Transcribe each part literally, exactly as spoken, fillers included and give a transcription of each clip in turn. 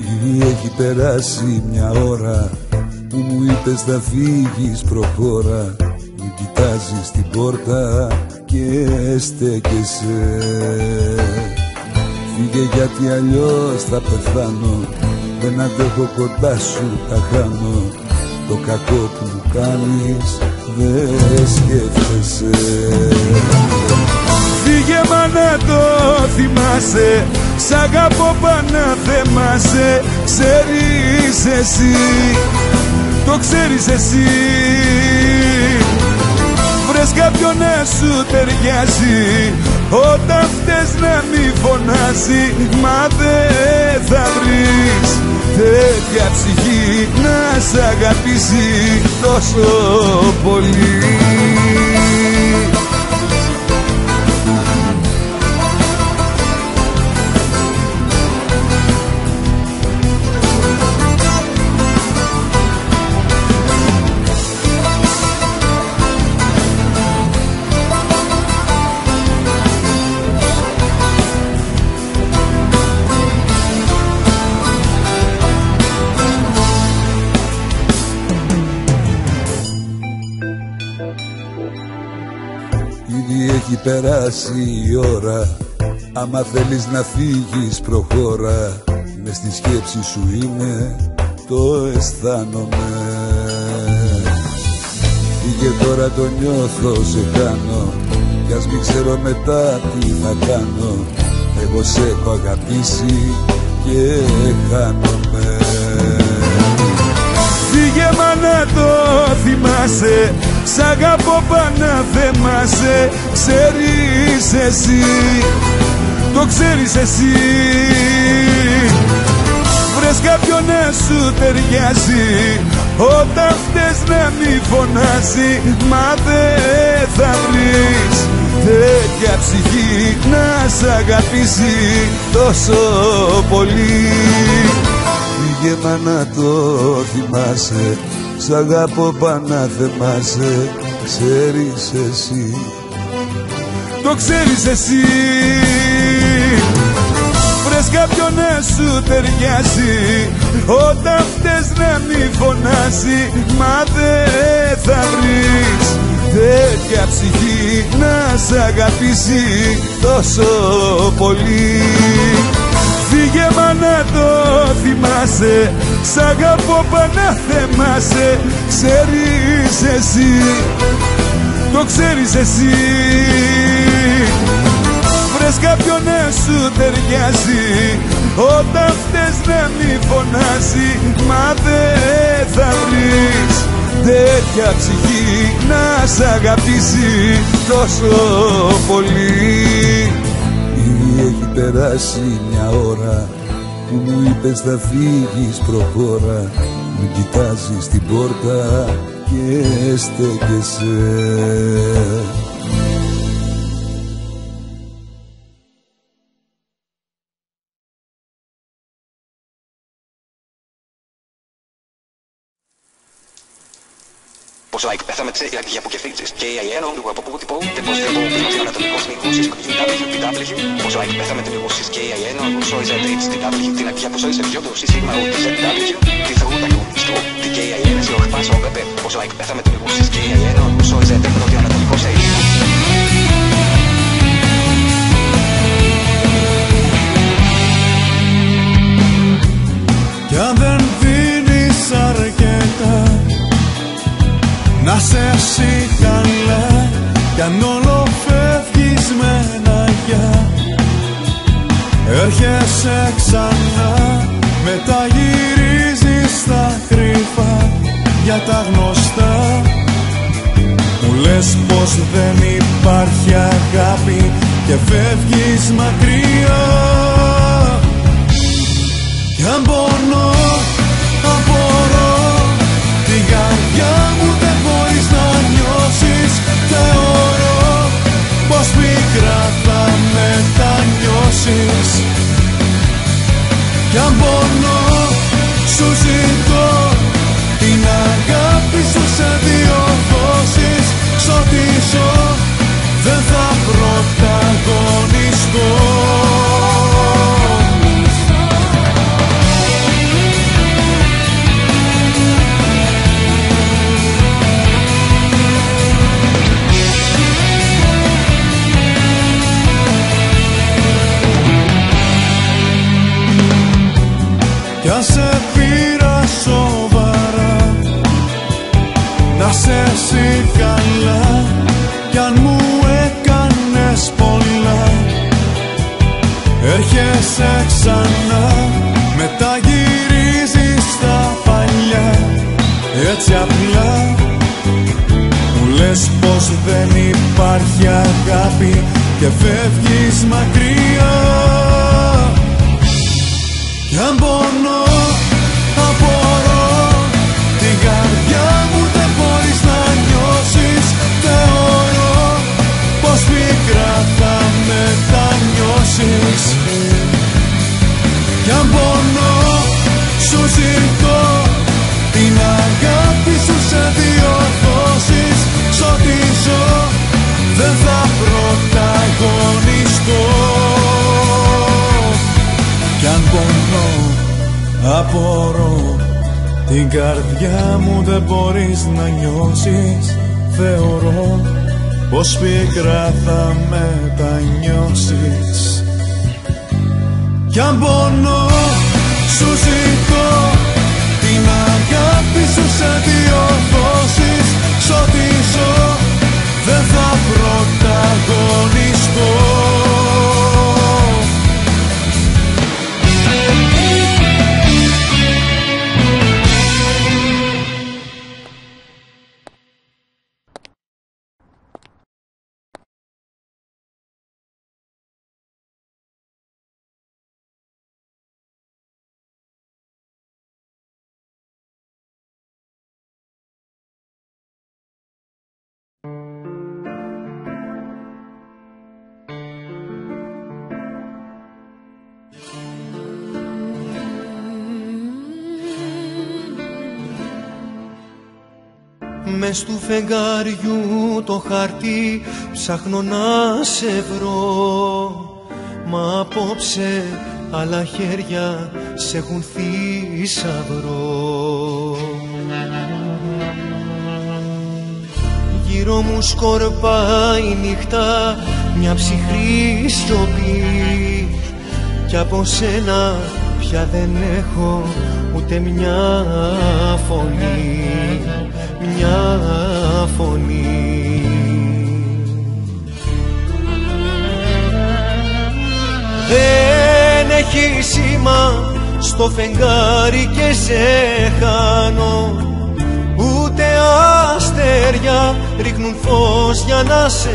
Ήδη έχει περάσει μια ώρα που μου είπες θα φύγεις, προχώρα. Μην κοιτάζεις την πόρτα και στέκεσαι. Φύγε γιατί αλλιώς θα πεθάνω. Δεν αντέχω κοντά σου, τα χάνω. Το κακό που μου κάνεις δεν σκέφτεσαι. Φύγε μάνα, το θυμάσαι. Σ' αγαπώ πανά θέμασαι. Ξέρεις εσύ, το ξέρεις εσύ. Βρες κάποιον να σου ταιριάζει. Όταν φταίς να μη φωνάζει. Μα δεν θα βρεις τέτοια ψυχή να σ' αγαπήσει τόσο πολύ. Ήδη έχει περάσει η ώρα. Άμα θέλεις να φύγεις, προχώρα. Μες στη σκέψη σου είναι, το αισθάνομαι. Φύγε τώρα, το νιώθω, σε κάνω. Κι ας μην ξέρω μετά τι θα κάνω. Εγώ σε έχω αγαπήσει και χάνομαι. Φύγε μάνα, το θυμάσαι. Σ' αγαπώ πανά θέμασαι. Ξέρεις εσύ, το ξέρεις εσύ. Βρες κάποιον να σου ταιριάζει. Όταν φταίς να μη φωνάζει. Μα δεν θα βρεις τέτοια ψυχή να σ' αγαπήσει τόσο πολύ. Φύγε μάνα, το θυμάσαι. Σ' αγαπώ πανά θέμασαι. Ξέρεις εσύ, το ξέρεις εσύ. Βρες κάποιον να σου ταιριάζει. Όταν φταίς να μη φωνάζει. Μα δεν θα βρεις τέτοια ψυχή να σ' αγαπήσει τόσο πολύ. Φύγε μάνα, το θυμάσαι. Σ' αγαπώ πανά θέμασαι. Ξέρεις εσύ, το ξέρεις εσύ. Βρες κάποιον να σου ταιριάζει. Όταν φταίς να μη φωνάζει. Μα δεν θα βρεις τέτοια ψυχή να σ' αγαπήσει τόσο πολύ. Ήδη έχει περάσει μια ώρα που μου είπες θα φύγεις, προχώρα. Μην κοιτάζεις την πόρτα και στέκεσαι. Πόσο like πέθαμε τσε για αποκεφίξεις και η αένα όντου από πού τυπώ δεν πως δεν πω πίνω ανατολικός μηγούσεις κ ντάμπλιου πι ντάμπλιου. Πόσο like πέθαμε την μηγούσεις και η αένα όντου σόι ζε έιτς τι ντάμπλιου την αγγεία ποσόι σε δυο του σύστημα ούτε ζε ντάμπλιου. Τι θα γούτα κου στου τι και η αένα σε οχπάσο πέπε. Πόσο like πέθαμε την μηγούσεις και η αένα όντου σόι ζε έιτς πρώτη ανατολικός έιτς. Κι αν δεν δίνεις αρκετά να σε εσύ καλά. Κι αν όλο φεύγεις με ένα γεια. Έρχεσαι ξανά. Μετά γυρίζεις στα κρυφά για τα γνωστά. Μου λες πως δεν υπάρχει αγάπη και φεύγεις μακριά. Κι αν πονώ, απορώ. Την καρδιά μου δεν μπορείς να νιώσεις. Θεωρώ πως πικρά θα μετανιώσεις. Κι αν πονώ, σου ζητώ την αγάπη σου σε δύο δόσεις. Σ' ό,τι ζω δεν θα πρωταγωνιστώ. κι αν σε πήρα σοβαρά, να σε εσύ καλά, κι αν μου έκανες πολλά, έρχεσαι ξανά, μετά γυρίζεις στα παλιά. Έτσι απλά μου λες πως δεν υπάρχει αγάπη και φεύγεις μακριά. Κι αν πονώ, απορώ, την καρδιά μου δεν μπορείς να νιώσεις. Θεωρώ πως πικρά θα μετανιώσεις. Κι αν πονώ, σου ζητώ την αγάπη σου σε διορθώσεις. Σ' ό,τι ζω δεν θα πρωταγωνιστώ. Κι αν πονώ, απορώ, την καρδιά μου δεν μπορείς να νιώσεις. Θεωρώ πως πικρά θα μετανιώσεις. Κι αν πονώ, σου ζητώ την αγάπη σου σε διορθώσεις. Σ' ό,τι ζω δεν θα πρωταγωνιστώ. Μες του φεγγαριού το χαρτί ψάχνω να σε βρω, μα απόψε άλλα χέρια σε έχουν θησαυρό. Γύρω μου σκορπάει νύχτα μια ψυχρή σιωπή, κι από σένα πια δεν έχω ούτε μια φωνή, μια φωνή. Δεν έχει σήμα στο φεγγάρι και σε χάνω, ούτε αστέρια ρίχνουν φως για να σε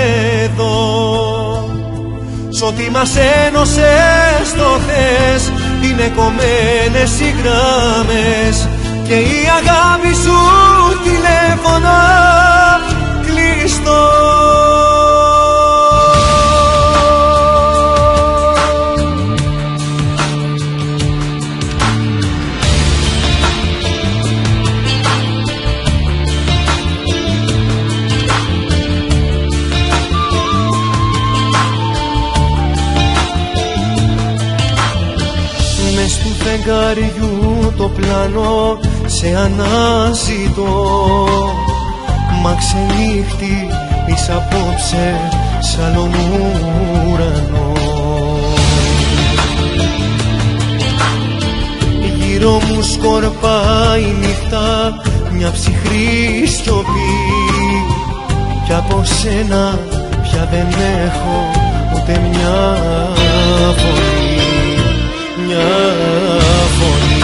δω. Σ' ό,τι μας ένωσε στο χθες είναι κομμένες οι γράμμες και η αγάπη σου τηλέφωνα κλειστό. Μες του φεγγαριού το πλάνο σε αναζητώ, μα ξενύχτη εις απόψε σ' άλλον ουρανό. Γύρω μου σκορπάει νύχτα μια ψυχρή σιωπή, κι από σένα πια δεν έχω ούτε μια φωνή, μια φωνή.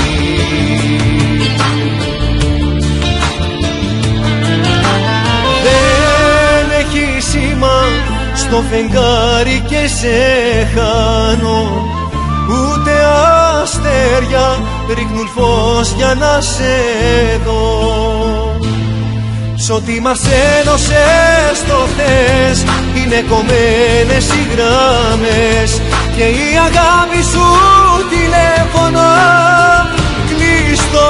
Δεν έχει σήμα στο φεγγάρι και σε χάνω, ούτε αστέρια ρίχνουν φως για να σε δω. Σ' ό,τι μας ένωσε στο χθες είναι κομμένες οι γράμμες και η αγάπη σου τηλέφωνα κλειστό.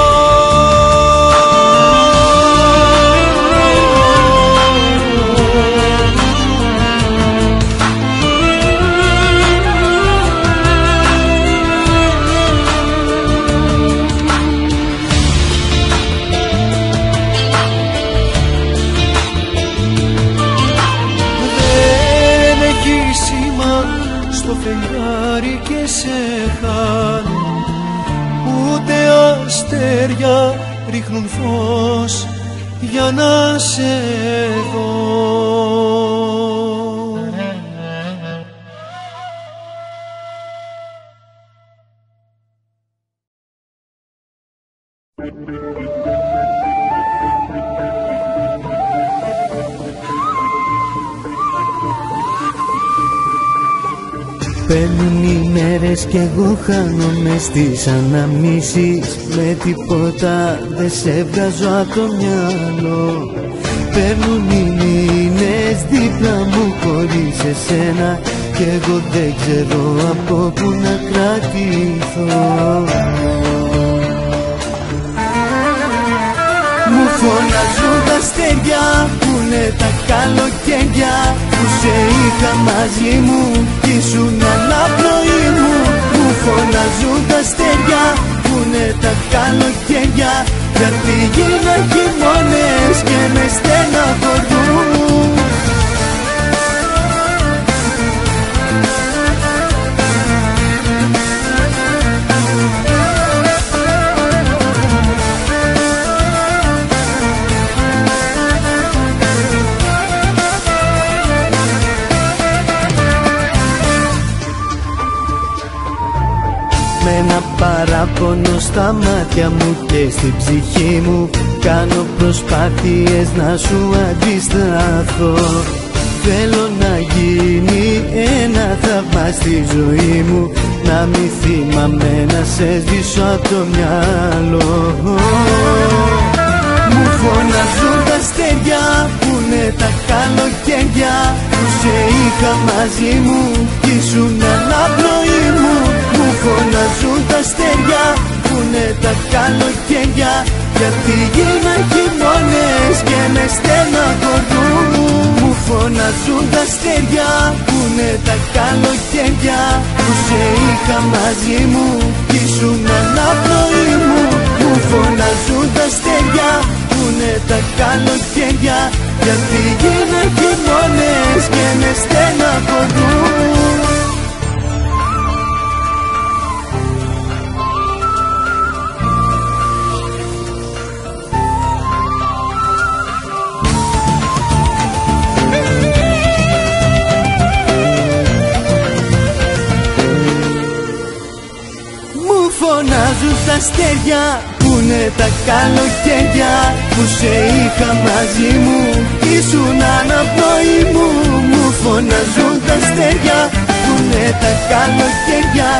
Στο φεγγάρι και σε χάνω, αστέρια ρίχνουν φως για να σε δω. Παίρνουν οι μέρες κι εγώ χάνομαι στις αναμνήσεις. Με τίποτα δεν σε βγάζω από το μυαλό. Παίρνουν οι μήνες δίπλα μου χωρίς εσένα κι εγώ δεν ξέρω από πού να κρατηθώ. Μου φωνάζουν τα αστέρια που είναι τα καλοκαίρια που σε είχα μαζί μου κι ήσουν αναπνοή μου. Μου φωνάζουν τα αστέρια που είναι τα καλοκαίρια γιατί γίνα χειμώνες και με στεναχωρούν. Με ένα παράπονο στα μάτια μου και στην ψυχή μου κάνω προσπάθειες να σου αντισταθώ. Θέλω να γίνει ένα θαύμα στη ζωή μου, να μην θυμάμαι να σε σβήσω από το μυαλό. Μου φωνάζουν τα αστέρια που είναι τα καλοκαίρια που σε είχα μαζί μου κι ήσουν αναπνοή μου. Μου φωνάζουν τα αστέρια που είναι τα καλοκαίρια γιατί γίνα χειμώνες και με στεναχωρούν. Μου φωνάζουν τα αστέρια που είναι τα καλοκαίρια που σε είχα μαζί μου κι ήσουν αναπνοή μου. Μου φωνάζουν τα αστέρια που είναι τα καλοκαίρια γιατί γίνα χειμώνες και με στεναχωρούν. Φωνάζουν τα αστέρια που είναι τα καλοκαίρια που σε είχα μαζί μου κι ήσουν αναπνοή μου. Μου φωνάζουν τα αστέρια που είναι τα καλοκαίρια